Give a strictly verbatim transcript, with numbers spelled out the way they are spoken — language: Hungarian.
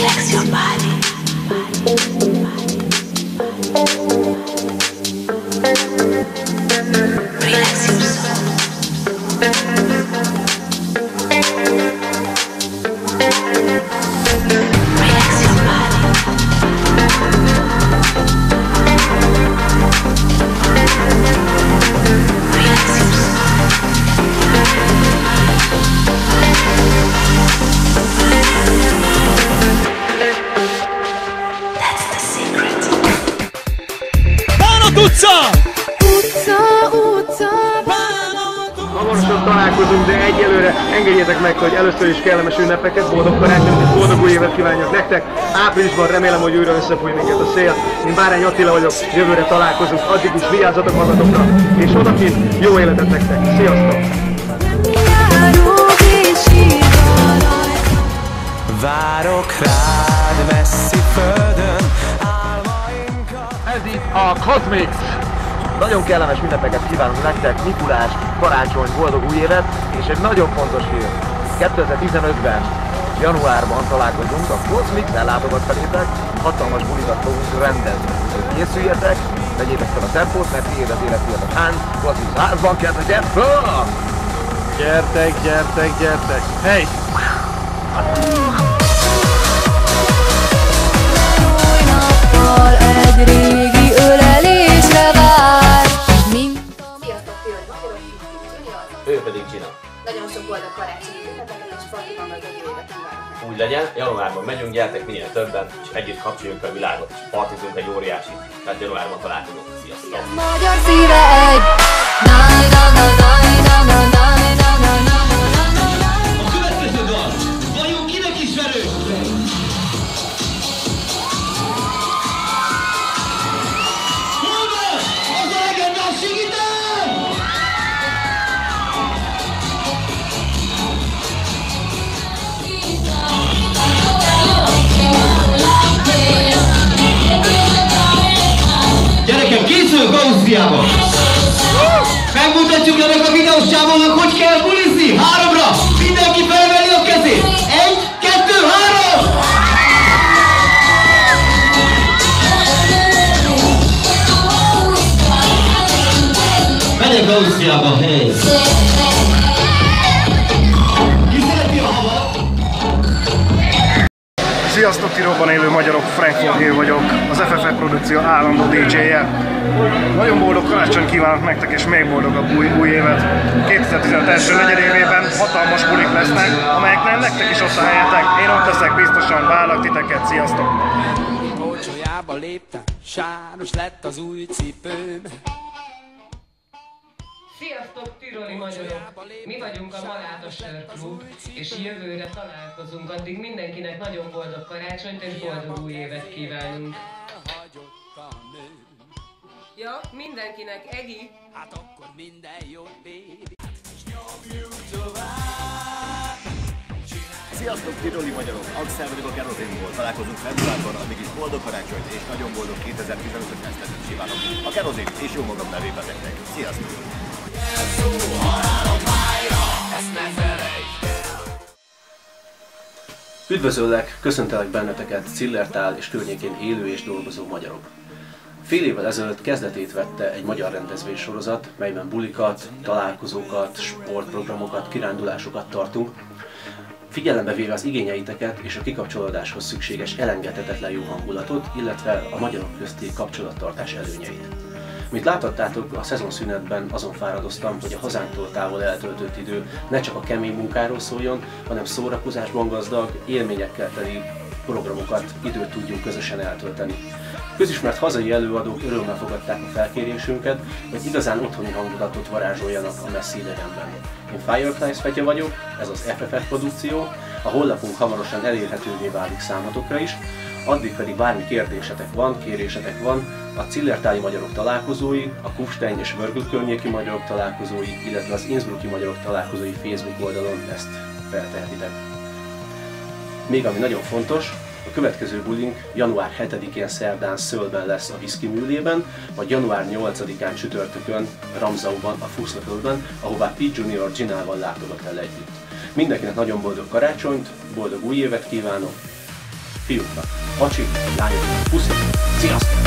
Relax your body. Relax your soul. Relax your body. Relax your soul. That's the secret. Bánat utca! Utca, utca, Hamarosan találkozunk, de egyelőre engedjétek meg, hogy először is kellemes ünnepeket, boldog karácsonyt és boldog új évet kívánjak nektek. Áprilisban remélem, hogy újra összefúj minket a szél. Én Bárány Attila vagyok, jövőre találkozunk, addig is vigyázzatok magatokra, és odakint jó életet nektek. Sziasztok! Várok rád messzi földön, álmainkat. Ez itt a Cosmix! Nagyon kellemes ünnepeket kívánunk nektek, Mikulás, karácsony, boldog új évet, és egy nagyon fontos hír. kétezer-tizenötben, januárban találkozunk, a Cosmix ellátogat felétek, hatalmas bulikat fogunk rendezni. Készüljetek, vegyétek fel a tempót, mert tiéd az élet, tiéd a hán, Cosmix házban kezdődjet föl! Gyertek, gyertek, gyertek! Hey! új nappal egy régi ölelésre vár. Mint a... Sziasztok, Fiori Magyarok, Junior. Ő pedig Gina. Nagyon sok boldog karácsonyi ünnepeket és Fatiban meg egy jó évet kívánok. Úgy legyen, januárban megyünk, gyertek minél többen, és együtt kapcsoljuk a világot, és partizunk egy óriási. Tehát januárban találkozunk. Sziasztok! magyar szíve egy. Na, na, na, na, na, na, na, na, na, na, na, na. A következő dal! Vajon kinek ismerő? Hol van? Az a legendás Sigiter! Gyerekek, készülök Ausztriába! Megmutatjuk ennek a videós csávónak, hogy kell bulizni! Háromra! Mindenki felveli a kezét! Egy, kettő, három! Megyek Ausztriába, hey! Ki szereti a havat? Sziasztok, Tirolban élő magyarok, Frank Forgél vagyok, az ef ef ef produkció állandó dé dzséje. Nagyon boldog karácsonyt kívánok nektek, és még boldogabb új, új évet. kétezer-tizenöt első negyedévében hatalmas bulik lesznek, amelyeknél nektek is ott a helyetek. Én ott leszek biztosan, várlak titeket, sziasztok! Olcsójába léptem, sáros lett az új cipőm. Sziasztok, tiroli magyarok! Mi vagyunk a Maláta Sör Klub, és jövőre találkozunk. Addig mindenkinek nagyon boldog karácsonyt és boldog új évet kívánunk. Ja, mindenkinek Egi! Hát akkor minden jó, baby. És nyomjuk tovább. Sziasztok, tiroli magyarok! Axel vagyok a Kerozénból. Találkozunk februárban, addig is boldog karácsonyt és nagyon boldog kétezer-tizenötös esztendőt kívánok. A Kerozén és jó magam nevében nektek. Sziasztok! Üdvözöllek, köszöntelek benneteket Zillertal és környékén élő és dolgozó magyarok. Fél évvel ezelőtt kezdetét vette egy magyar rendezvénysorozat, melyben bulikat, találkozókat, sportprogramokat, kirándulásokat tartunk, figyelembe véve az igényeiteket és a kikapcsolódáshoz szükséges elengedhetetlen jó hangulatot, illetve a magyarok közti kapcsolattartás előnyeit. Mint láthattátok, a szezonszünetben azon fáradoztam, hogy a hazánktól távol eltöltött idő ne csak a kemény munkáról szóljon, hanem szórakozásban gazdag, élményekkel teli programokat, időt tudjunk közösen eltölteni. Közismert hazai előadók örömmel fogadták a felkérésünket, hogy igazán otthoni hangulatot varázsoljanak a messzi idegenben. Én Fireflies Fetya vagyok, ez az ef ef ef produkció, a honlapunk hamarosan elérhetővé válik számotokra is, addig pedig bármi kérdésetek van, kérésetek van, a Zillertali magyarok találkozói, a Kufstein és Wörgl környéki magyarok találkozói, illetve az Innsbrucki magyarok találkozói Facebook oldalon ezt feltehetitek. Még ami nagyon fontos, a következő bulink január hetedikén szerdán Szölben lesz a Whisky Műlében, vagy január nyolcadikán csütörtökön Ramsauban, a Fuszlaföldben, ahová Pete Junior Ginával látogat el együtt. Mindenkinek nagyon boldog karácsonyt, boldog új évet kívánok, fiúknak pacsi, lányoknak puszi. Sziasztok!